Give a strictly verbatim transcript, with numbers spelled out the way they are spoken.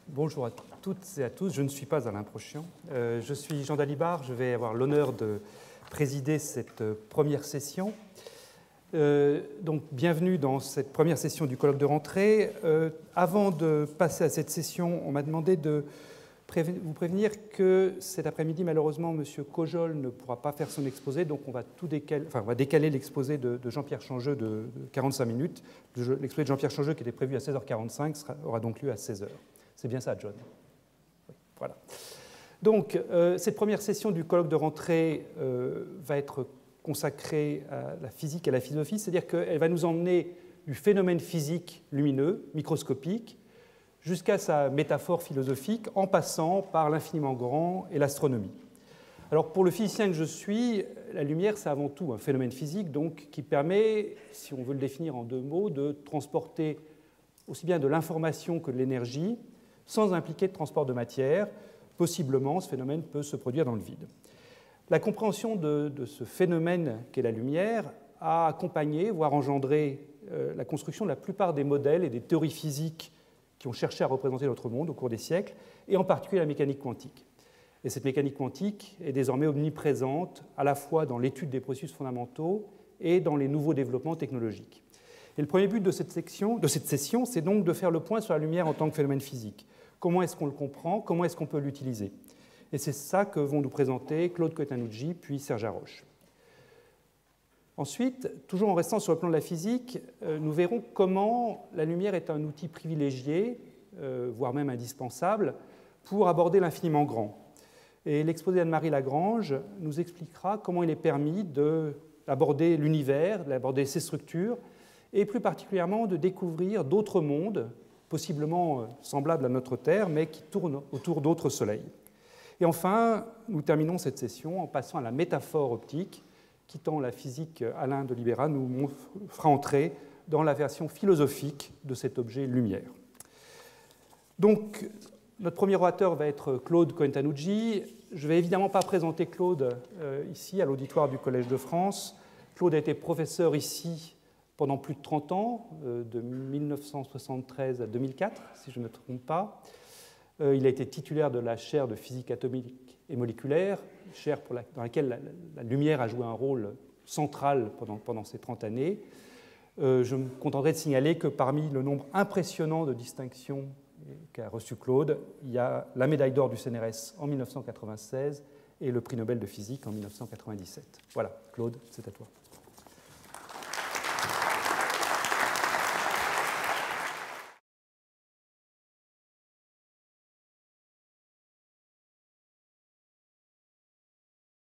Bonjour à toutes et à tous, je ne suis pas Alain Prochian. Euh, je suis Jean Dalibard, je vais avoir l'honneur de présider cette première session. Euh, donc, bienvenue dans cette première session du colloque de rentrée. Euh, avant de passer à cette session, on m'a demandé de préven- vous prévenir que cet après-midi, malheureusement, M. Cojol ne pourra pas faire son exposé, donc on va, tout décaler, enfin, on va décaler l'exposé de, de Jean-Pierre Changeux de, de quarante-cinq minutes. L'exposé de Jean-Pierre Changeux, qui était prévu à seize heures quarante-cinq, sera, aura donc lieu à seize heures. C'est bien ça, John? Oui, voilà. Donc, euh, cette première session du colloque de rentrée euh, va être consacrée à la physique et à la philosophie, c'est-à-dire qu'elle va nous emmener du phénomène physique lumineux, microscopique, jusqu'à sa métaphore philosophique, en passant par l'infiniment grand et l'astronomie. Alors, pour le physicien que je suis, la lumière, c'est avant tout un phénomène physique, donc, qui permet, si on veut le définir en deux mots, de transporter aussi bien de l'information que de l'énergie, sans impliquer de transport de matière. Possiblement, ce phénomène peut se produire dans le vide. La compréhension de, de ce phénomène qu'est la lumière a accompagné, voire engendré, euh, la construction de la plupart des modèles et des théories physiques qui ont cherché à représenter notre monde au cours des siècles, et en particulier la mécanique quantique. Et cette mécanique quantique est désormais omniprésente à la fois dans l'étude des processus fondamentaux et dans les nouveaux développements technologiques. Et le premier but de cette, section, de cette session, c'est donc de faire le point sur la lumière en tant que phénomène physique. Comment est-ce qu'on le comprend? Comment est-ce qu'on peut l'utiliser? Et c'est ça que vont nous présenter Claude Coetanucci puis Serge Haroche. Ensuite, toujours en restant sur le plan de la physique, nous verrons comment la lumière est un outil privilégié, euh, voire même indispensable, pour aborder l'infiniment grand. Et l'exposé d'Anne-Marie Lagrange nous expliquera comment il est permis d'aborder l'univers, d'aborder ses structures, et plus particulièrement de découvrir d'autres mondes, possiblement semblables à notre Terre, mais qui tournent autour d'autres soleils. Et enfin, nous terminons cette session en passant à la métaphore optique, quittant la physique Alain de Libera, nous fera entrer dans la version philosophique de cet objet lumière. Donc, notre premier orateur va être Claude Coetanucci. Je ne vais évidemment pas présenter Claude euh, ici, à l'auditoire du Collège de France. Claude a été professeur ici pendant plus de trente ans, euh, de mille neuf cent soixante-treize à deux mille quatre, si je ne me trompe pas. Euh, il a été titulaire de la chaire de physique atomique et moléculaire, chaire pour la, dans laquelle la, la lumière a joué un rôle central pendant, pendant ces trente années. Euh, je me contenterai de signaler que parmi le nombre impressionnant de distinctions qu'a reçu Claude, il y a la médaille d'or du C N R S en mille neuf cent quatre-vingt-seize et le prix Nobel de physique en mille neuf cent quatre-vingt-dix-sept. Voilà, Claude, c'est à toi.